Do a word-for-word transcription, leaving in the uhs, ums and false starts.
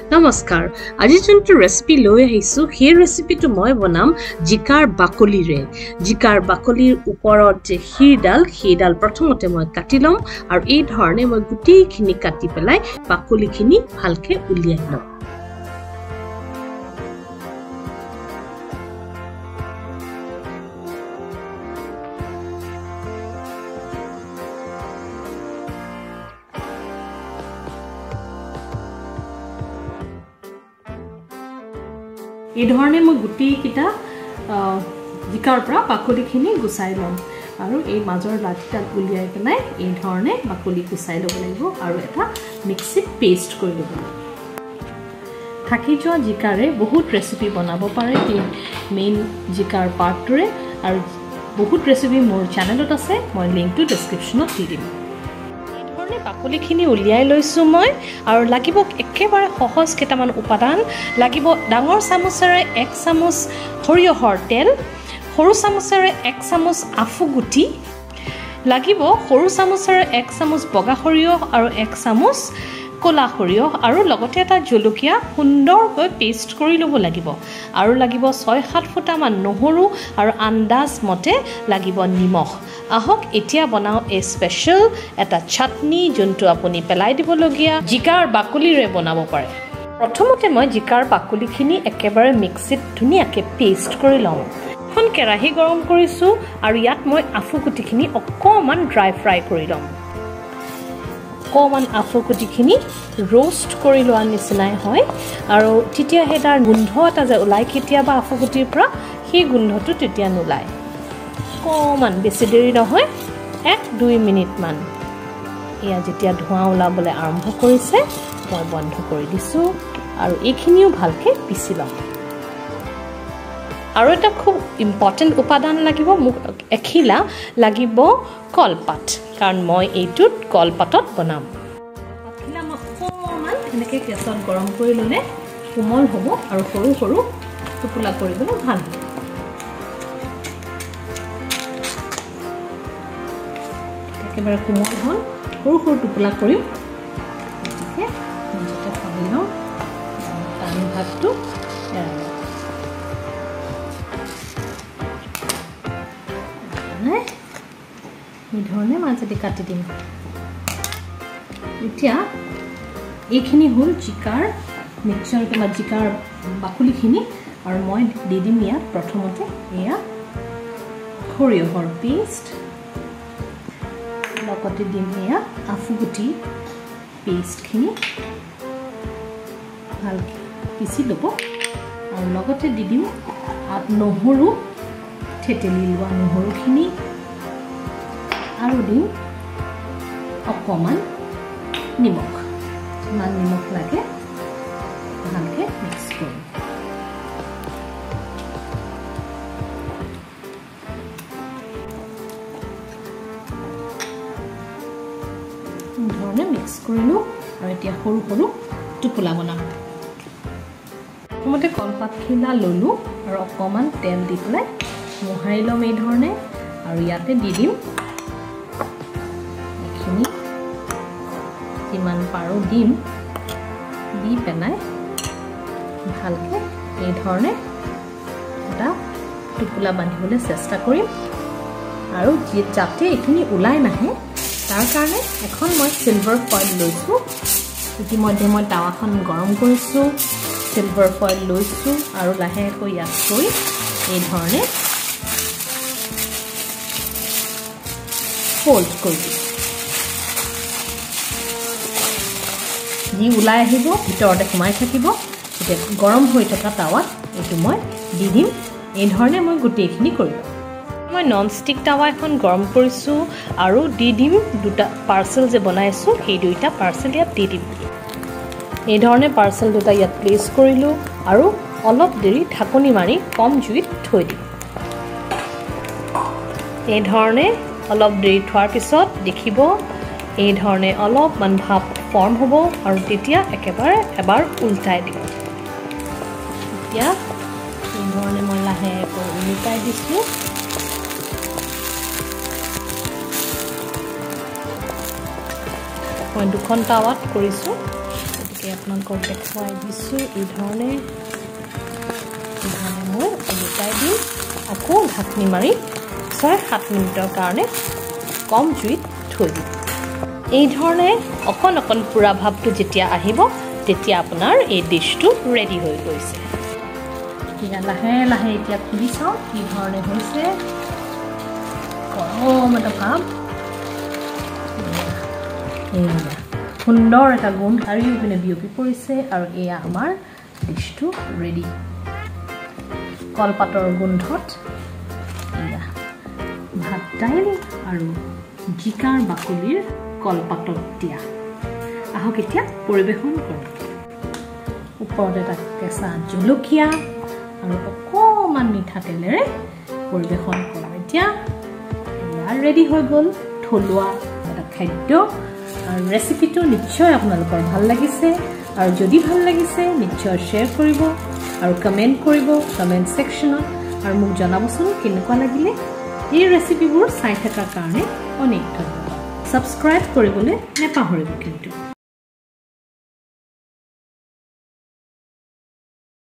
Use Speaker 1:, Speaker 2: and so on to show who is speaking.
Speaker 1: নমস্কাৰ আজি যোনটো ৰেচিপি লৈ আহিছো সেই ৰেচিপিটো মই বনাম জিকাৰ বাকলিৰে জিকাৰ বাকলিৰ ওপৰত যে হিৰডাল হিৰডাল প্ৰথমতে মই কাটি লম আৰু এই ধৰণে মই গুটিখিনি কাটি পেলাই বাকলিখিনি ভালকে উলিয়াই লম এই ধৰণে মই গুটি কিটা জিকাৰ পৰা বাকলিখিনি গুছাই লম আৰু এই মাজৰ লাঠিটা উলিয়াই পেলাই এই ধৰণে বাকলি গুছাই ল'ব লাগিব আৰু এটা মিক্সিত পেষ্ট কৰি ল'ব থাকি যোৱা জিকাৰে বহুত ৰেচিপি বনাব পাৰে এই মেইন জিকাৰ পাৰ্টটোৰে আৰু বহুত ৰেচিপি মোৰ চেনেলত আছে মই লিংকটো ডেসক্ৰিপচনত দি দিম বাকলিখিনি উলিয়াই লৈছো মই আৰু লাগিব একেবাৰে সহজ কেইটামান উপাদান লাগিব ডাঙৰ চামুচেৰে এক চামুচ সৰিয়হৰ তেল সৰু চামুচেৰে এক চামুচ আফু গুটি লাগিব সৰু চামুচেৰে এক চামুচ বগা সৰিয়হ আৰু এক চামুচ কলা সৰিয়হ আৰু লগতে এটা জলকীয়া সুন্দৰকৈ পেষ্ট কৰি ল'ব লাগিব আৰু লাগিব ছয় সাত ফুটামান নহৰু আৰু আন্দাজ মতে লাগিব নিমখ আহক এতিয়া বনাও এ স্পেশাল এটা চাটনি যোনটো আপুনি পেলাই দিবলগীয়া জিকাৰ বাকলিৰে বনাব পাৰে প্ৰথমতে মই জিকাৰ বাকলিখিনি একেবাৰে মিক্সিত ধুনীয়াকৈ পেষ্ট কৰি লওঁ এখন কেৰাহী গৰম কৰিছো আৰু ইয়াত মই আফু গুটিখিনি অকমান ড্ৰাই ফ্ৰাই কৰি লম অকমান আফু গুটিখিনি ৰোষ্ট কৰি লোৱাৰ নিচিনাই হয় আৰু তেতিয়া হে তাৰ গোন্ধ এটা যে ওলাই কেতিয়াবা আফু গুটিৰ পৰা সেই গোন্ধটো তেতিয়া নোলায় অকমান বেছি দেৰি নহয় এক দুই মিনিট মান এয়া যেতিয়া ধোঁৱা ওলাবলৈ আৰম্ভ কৰিছে মই বন্ধ কৰি দিছো আৰু এইখিনিও ভালকে পিছি লম আৰু এটা খুব ইম্পৰ্টেন্ট উপাদান লাগিব মোক এখিলা লাগিব কলপাত কাৰণ মই এইটোত কলপাতত বনাম এখিলা মই অকমান এনেকে গেছত গৰম কৰি ললে কোমল হ'ব আৰু সৰু সৰু টুকুৰা কৰিবলৈ ভাল হ'ব একেবাৰে কোমল হ'ল সৰু সৰু টুকুৰা কৰিম গতিকে মাজতে পানী লওঁ পানী ভাগটো এৰাই লওঁ এই ধৰণে মাজতে কাটি দিম এতিয়া এইখিনি হ'ল জিকাৰ মিক্সাৰ কিবা জিকাৰ বাকলিখিনি আৰু মই দি দিম ইয়াত প্ৰথমতে এয়া সৰিয়হৰ পেষ্ট লগতে দিম এয়া আফু গুটি পেষ্টখিনি ভালকৈ পিচি ল'ব আৰু লগতে দি দিম নহৰু থেতেলি লোৱা নহৰুখিনি আৰু দিম অকণমান নিমখ যিমান নিমখ লাগে ভালকৈ মিক্স কৰিম ধৰণে মিক্স কৰিলোঁ আৰু এতিয়া সৰু সৰু টোপোলা বনাম প্ৰথমতে কলপাতখিলা ল'লোঁ আৰু অকণমান তেল দি পেলাই মোহাৰি ল'ম এই ধৰণে আৰু ইয়াতে দি দিম এইখিনি যিমান পাৰোঁ দিম দি পেলাই ভালকৈ এই ধৰণে এটা টোপোলা বান্ধিবলৈ চেষ্টা কৰিম আৰু যাতে এইখিনি ওলাই নাহে তাৰ কাৰণে এখন মই সিলভাৰ ফয়েল লৈছোঁ ইতিমধ্যে মই টাৱাখন গৰম কৰিছোঁ সিলভাৰ ফয়েল লৈছোঁ আৰু লাহেকৈ ইয়াত থৈ এই ধৰণে ফল্ড কৰি দিম যি ওলাই আহিব ভিতৰতে সোমাই থাকিব এতিয়া গৰম হৈ থকা টাৱাত এইটো মই দি দিম এই ধৰণে মই গোটেইখিনি কৰিম মই নন ষ্টিক টাৱা এখন গৰম কৰিছোঁ আৰু দি দিম দুটা পাৰ্চেল যে বনাইছোঁ সেই দুইটা পাৰ্চেল ইয়াত দি দিম এই ধৰণে পাৰ্চেল দুটা ইয়াত প্লেচ কৰিলোঁ আৰু অলপ দেৰি ঢাকনি মাৰি কম জুইত থৈ দিম এই ধৰণে অলপ দেৰি থোৱাৰ পিছত দেখিব এই ধৰণে অলপমান ভাপ ফৰ্ম হ'ব আৰু তেতিয়া একেবাৰে এবাৰ উল্টাই দিম এতিয়া এই ধৰণে মই লাহেকৈ উল্টাই দিছোঁ মই দুখন টাৱাত কৰিছোঁ ভালকৈ আপোনালোকক দেখুৱাই দিছোঁ এই ধৰণে এই ধৰণে মই উলটাই দিম আকৌ ঢাকনি মাৰি ছয় সাত মিনিটৰ কাৰণে কম জুইত থৈ দিম এই ধৰণে অকণ অকণ পুৰা ভাৱটো যেতিয়া আহিব তেতিয়া আপোনাৰ এই ডিছটো ৰেডি হৈ গৈছে এতিয়া লাহে লাহে এতিয়া খুলি চাওঁ কি ধৰণে হৈছে গৰম এটা ভাৱ এয়া সুন্দৰ এটা গোন্ধ চাৰিওপিনে বিয়পি পৰিছে আৰু এয়া আমাৰ ডিছটো ৰেডি কলপাতৰ গোন্ধত এয়া ভাত দাইল আৰু জিকাৰ বাকলিৰ কলপাতত দিয়া আহক এতিয়া পৰিৱেশন কৰোঁ ওপৰত এটা কেঁচা জলকীয়া আৰু অকণমান মিঠাতেলেৰে পৰিৱেশন কৰোঁ এতিয়া এয়া ৰেডি হৈ গ'ল থলুৱা এটা খাদ্য আৰু ৰেচিপিটো নিশ্চয় আপোনালোকৰ ভাল লাগিছে আৰু যদি ভাল লাগিছে নিশ্চয় শ্বেয়াৰ কৰিব আৰু কমেণ্ট কৰিব কমেণ্ট ছেকশ্যনত আৰু মোক জনাবচোন কেনেকুৱা লাগিলে এই ৰেচিপিবোৰ চাই থকাৰ কাৰণে অনেক ধন্যবাদ ছাবস্ক্ৰাইব কৰিবলৈ নেপাহৰিব কিন্তু